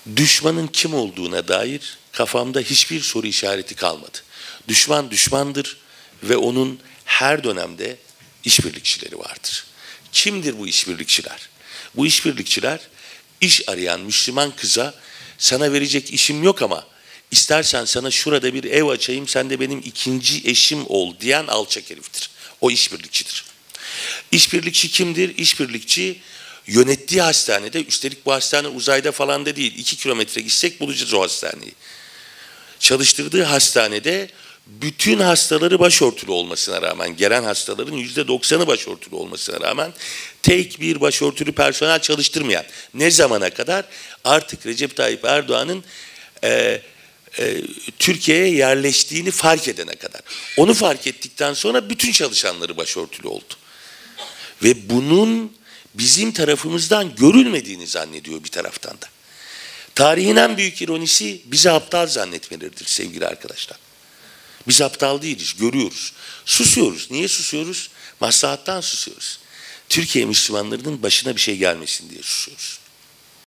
düşmanın kim olduğuna dair kafamda hiçbir soru işareti kalmadı. Düşman düşmandır ve onun her dönemde işbirlikçileri vardır. Kimdir bu işbirlikçiler? Bu işbirlikçiler iş arayan Müslüman kıza sana verecek işim yok ama istersen sana şurada bir ev açayım sen de benim ikinci eşim ol diyen alçak heriftir. O işbirlikçidir. İşbirlikçi kimdir? İşbirlikçi yönettiği hastanede, üstelik bu hastane uzayda falan da değil, 2 kilometre gitsek bulacağız o hastaneyi. Çalıştırdığı hastanede bütün hastaları başörtülü olmasına rağmen, gelen hastaların %90'ı başörtülü olmasına rağmen tek bir başörtülü personel çalıştırmayan, ne zamana kadar? Artık Recep Tayyip Erdoğan'ın Türkiye'ye yerleştiğini fark edene kadar. Onu fark ettikten sonra bütün çalışanları başörtülü oldu. Ve bunun bizim tarafımızdan görülmediğini zannediyor bir taraftan da. Tarihin en büyük ironisi bizi aptal zannetmeleridir sevgili arkadaşlar. Biz aptal değiliz, görüyoruz. Susuyoruz. Niye susuyoruz? Maslahattan susuyoruz. Türkiye Müslümanlarının başına bir şey gelmesin diye susuyoruz.